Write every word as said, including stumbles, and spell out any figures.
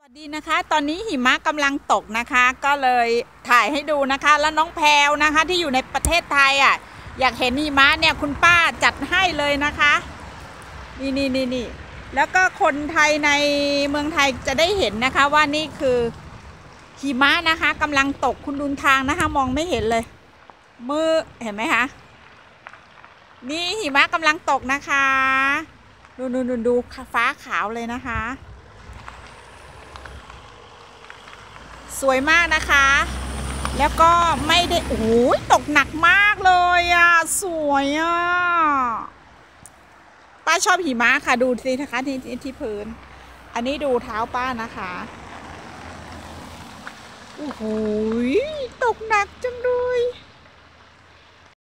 สวัสดีนะคะตอนนี้หิมะกำลังตกนะคะก็เลยถ่ายให้ดูนะคะแล้วน้องแพรวนะคะที่อยู่ในประเทศไทยอ่ะอยากเห็นหิมะเนี่ยคุณป้าจัดให้เลยนะคะนี่นี่นี่นี่แล้วก็คนไทยในเมืองไทยจะได้เห็นนะคะว่านี่คือหิมะนะคะกำลังตกคุณดูทางนะคะมองไม่เห็นเลยมือเห็นไหมคะนี่หิมะกำลังตกนะคะดูดูดูดูฟ้าขาวเลยนะคะสวยมากนะคะแล้วก็ไม่ได้โอ้ยตกหนักมากเลยอ่ะสวยอ่ะป้าชอบหิมะค่ะดูสินะคะที่ที่พื้นอันนี้ดูเท้าป้านะคะโอ้โหตกหนักจังเลย